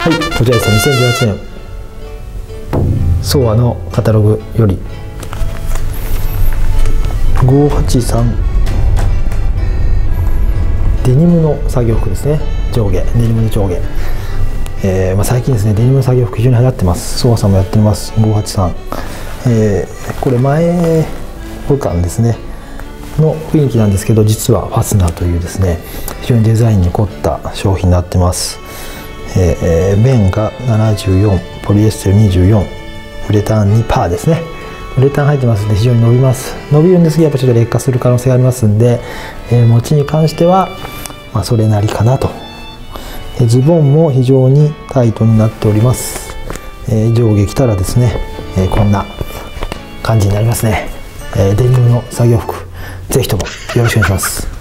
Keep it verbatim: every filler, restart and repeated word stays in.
はい、こちらですね、にせんじゅうはちねんソワのカタログよりごはちさんデニムの作業服ですね。上下デニムの上下、えーまあ、最近ですねデニムの作業服非常に流行ってます。ソワさんもやってます。ごはちさん、えー、これ前ボタンですねの雰囲気なんですけど、実はファスナーというですね非常にデザインに凝った商品になってます。えー、面がななじゅうよん、ポリエステルにじゅうよん、ウレタンにパーですね。ウレタン入ってますので非常に伸びます。伸びるんですがやっぱちょっと劣化する可能性がありますんで、えー、持ちに関しては、まあ、それなりかなと。えズボンも非常にタイトになっております。えー、上下着たらですね、えー、こんな感じになりますね。えー、デニムの作業服ぜひともよろしくお願いします。